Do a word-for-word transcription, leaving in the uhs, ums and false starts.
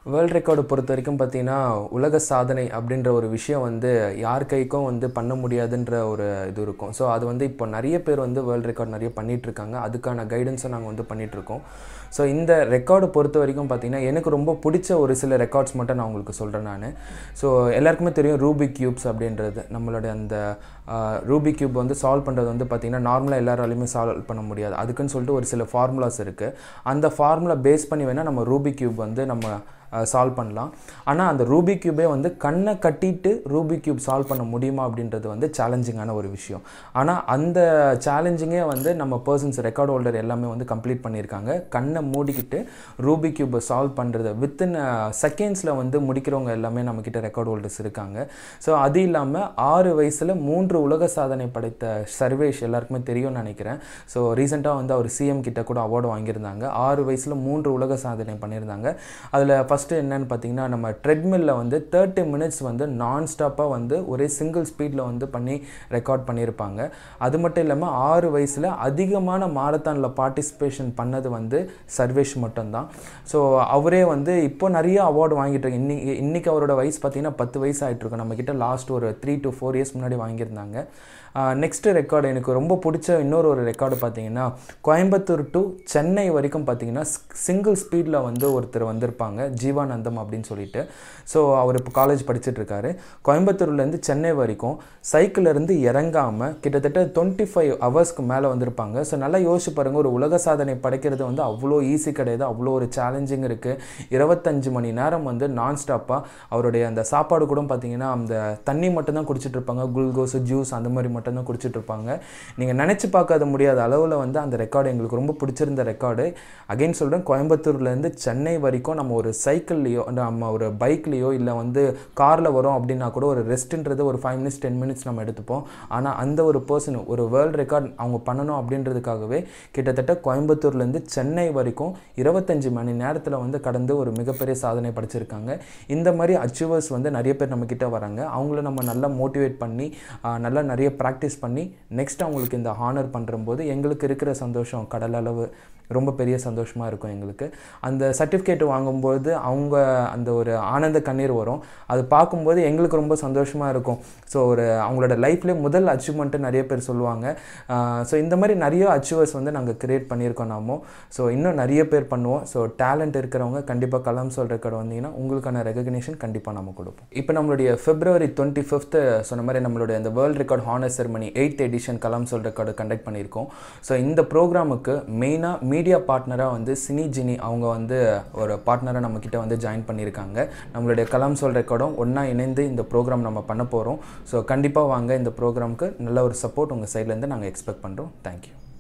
World record பொறுத்த வரைக்கும் பார்த்தீங்கன்னா உலக சாதனை அப்படின்ற ஒரு விஷயம் வந்து யார் கைக்கும் வந்து பண்ண முடியாதுன்ற ஒரு இது இருக்கும். ஸோ அது வந்து இப்போ நிறைய பேர் வந்து வேர்ல்ட் ரெக்கார்ட் நிறைய பண்ணிகிட்ருக்காங்க. அதுக்கான கைடன்ஸும் நாங்கள் வந்து பண்ணிகிட்ருக்கோம். ஸோ இந்த ரெக்கார்டு பொறுத்த வரைக்கும் பார்த்திங்கன்னா எனக்கு ரொம்ப பிடிச்ச ஒரு சில ரெக்கார்ட்ஸ் மட்டும் நான் உங்களுக்கு சொல்கிறேன். நான் ஸோ எல்லாருக்குமே தெரியும் ரூபிக் கியூப்ஸ் அப்படின்றது. நம்மளுடைய அந்த ரூபிக் கியூப் வந்து சால்வ் பண்ணுறது வந்து பார்த்திங்கன்னா நார்மலாக எல்லாராலையுமே சால்வ் பண்ண முடியாது. அதுக்குன்னு சொல்லிட்டு ஒரு சில ஃபார்முலாஸ் இருக்குது. அந்த ஃபார்முலா பேஸ் பண்ணி வேணால் நம்ம ரூபிக் கியூப் வந்து நம்ம சால்வ் பண்ணலாம். ஆனால் அந்த ரூபிக் கியூபே வந்து கண்ணை கட்டிட்டு ரூபிக் கியூப் சால்வ் பண்ண முடியுமா அப்படின்றது வந்து சேலஞ்சிங்கான ஒரு விஷயம். ஆனால் அந்த சேலஞ்சிங்கே வந்து நம்ம பர்சன்ஸ் ரெக்கார்ட் ஹோல்டர் எல்லாமே வந்து கம்ப்ளீட் பண்ணியிருக்காங்க. கண்ணை மூடிக்கிட்டு ரூபிக் கியூபை சால்வ் பண்ணுறது வித்தின் செகண்ட்ஸில் வந்து முடிக்கிறவங்க எல்லாமே நம்மக்கிட்ட ரெக்கார்ட் ஹோல்டர்ஸ் இருக்காங்க. ஸோ அது இல்லாமல் ஆறு வயசில் மூன்று உலக சாதனை படைத்த சர்வேஷ் எல்லாருக்குமே தெரியும்னு நினைக்கிறேன். ஸோ ரீசெண்டாக வந்து அவர் சிஎம் கிட்ட கூட அவார்டு வாங்கியிருந்தாங்க. ஆறு வயசில் மூன்று உலக சாதனை பண்ணியிருந்தாங்க. அதில் ஃபஸ்ட் ஃபஸ்ட்டு என்னென்னு பார்த்தீங்கன்னா நம்ம ட்ரெட்மில்லில் வந்து தேர்ட்டி மினிட்ஸ் வந்து நான் ஸ்டாப்பாக வந்து ஒரே சிங்கிள் ஸ்பீடில் வந்து பண்ணி ரெக்கார்ட் பண்ணியிருப்பாங்க. அது மட்டும் இல்லாமல் ஆறு வயசில் அதிகமான மாரத்தானில் பார்ட்டிசிபேஷன் பண்ணது வந்து சர்வேஷ் மட்டும்தான். ஸோ அவரே வந்து இப்போ நிறைய அவார்டு வாங்கிட்டு இருக்கு. இன்னைக்கு இன்றைக்கி அவரோட வயசு பார்த்திங்கன்னா பத்து வயசு ஆகிட்ருக்கோம். நம்மக்கிட்ட லாஸ்ட் ஒரு த்ரீ டு ஃபோர் இயர்ஸ் முன்னாடி வாங்கியிருந்தாங்க. நெக்ஸ்ட்டு ரெக்கார்டு எனக்கு ரொம்ப பிடிச்ச இன்னொரு ஒரு ரெக்கார்டு பார்த்திங்கன்னா கோயம்புத்தூர் டு சென்னை வரைக்கும் பார்த்திங்கன்னா சிங்கிள் ஸ்பீடில் வந்து ஒருத்தர் வந்திருப்பாங்க, ஜீவானந்தம் அப்படின்னு சொல்லிட்டு. ஸோ அவர் இப்போ காலேஜ் படிச்சுட்ருக்காரு. கோயம்புத்தூர்லேருந்து சென்னை வரைக்கும் சைக்கிளிலேருந்து இறங்காமல் கிட்டத்தட்ட டுவெண்ட்டி ஃபைவ் ஹவர்ஸ்க்கு மேலே வந்திருப்பாங்க. ஸோ நல்லா யோசிச்சு பாருங்கள், ஒரு உலக சாதனை படைக்கிறது வந்து அவ்வளோ ஈஸி கிடையாது, அவ்வளோ ஒரு சேலஞ்சிங் இருக்குது. இருபத்தஞ்சு மணி நேரம் வந்து நான் ஸ்டாப்பாக அவருடைய அந்த சாப்பாடு கூட பார்த்திங்கன்னா அந்த தண்ணி மட்டும்தான் குடிச்சிட்டு இருப்பாங்க, குளுக்கோஸ் ஜூஸ் அந்த மாதிரி மட்டும்தான் குடிச்சிட்டு இருப்பாங்க. நீங்கள் நினச்சி பார்க்காத முடியாத அளவில் வந்து அந்த ரெக்கார்டு எங்களுக்கு ரொம்ப பிடிச்சிருந்த ரெக்கார்டு. அகைன் சொல்கிறேன், கோயம்புத்தூர்லேருந்து சென்னை வரைக்கும் நம்ம ஒரு சைக்கிள்லையோ நம்ம ஒரு பைக்லேயோ இல்லை வந்து காரில் வரோம் அப்படின்னா கூட ஒரு ரெஸ்ட்டுன்றது ஒரு ஃபைவ் மினிட்ஸ் டென் மினிட்ஸ் நம்ம எடுத்துப்போம். ஆனால் அந்த ஒரு பர்சன் ஒரு வேர்ல்டு ரெக்கார்ட் அவங்க பண்ணணும் அப்படின்றதுக்காகவே கிட்டத்தட்ட கோயம்புத்தூர்லேருந்து சென்னை வரைக்கும் இருபத்தஞ்சி மணி நேரத்தில் வந்து கடந்து ஒரு மிகப்பெரிய சாதனை படைச்சிருக்காங்க. இந்த மாதிரி அச்சீவர்ஸ் வந்து நிறைய பேர் நம்மக்கிட்ட வராங்க. அவங்கள நம்ம நல்லா மோட்டிவேட் பண்ணி நல்லா நிறைய ப்ராக்டிஸ் பண்ணி நெக்ஸ்ட் அவங்களுக்கு இந்த ஹானர் பண்ணுறம்போது எங்களுக்கு இருக்கிற சந்தோஷம் கடல் அளவு ரொம்ப பெரிய சந்தோஷமாக இருக்கும் எங்களுக்கு. அந்த சர்டிஃபிகேட் வாங்கும்போது அவங்க அந்த ஒரு ஆனந்த கண்ணீர் வரும். அது பார்க்கும்போது எங்களுக்கு ரொம்ப சந்தோஷமாக இருக்கும். ஸோ ஒரு அவங்களோட லைஃப்லேயே முதல் அச்சீவ்மெண்ட்டு நிறைய பேர் சொல்லுவாங்க. ஸோ இந்த மாதிரி நிறைய அச்சீவர்ஸ் வந்து நாங்கள் க்ரியேட் பண்ணியிருக்கோம் நாமோ. ஸோ இன்னும் நிறைய பேர் பண்ணுவோம். ஸோ டேலண்ட் இருக்கிறவங்க கண்டிப்பாக கலாம் சொல் ரெக்கார்டு வந்தீங்கன்னா உங்களுக்கான ரெகக்னேஷன் கண்டிப்பாக நம்ம கொடுப்போம். இப்போ நம்மளுடைய பிப்ரவரி டுவெண்ட்டி ஃபிஃப்த்து சொன்ன மாதிரி நம்மளுடைய அந்த world record honour ceremony eighth edition Kalam சொல் ரெக்கார்டு கண்டக்ட் பண்ணியிருக்கோம். ஸோ இந்த ப்ரோக்ராமுக்கு மெயினாக மீடியா பார்ட்னராக வந்து சினி ஜினி அவங்க வந்து ஒரு பார்ட்னராக நம்மக்கிட்ட வந்து ஜாயின் பண்ணியிருக்காங்க. நம்மளுடைய கலாம் சொல் ரெக்கார்டும் ஒன்றா இணைந்து இந்த ப்ரோக்ராம் நம்ம பண்ண போகிறோம். ஸோ கண்டிப்பாக வாங்க, இந்த ப்ரோக்ராமுக்கு நல்ல ஒரு சப்போர்ட் உங்கள் சைட்லேருந்து நாங்கள் எக்ஸ்பெக்ட் பண்ணுறோம். தேங்க்யூ.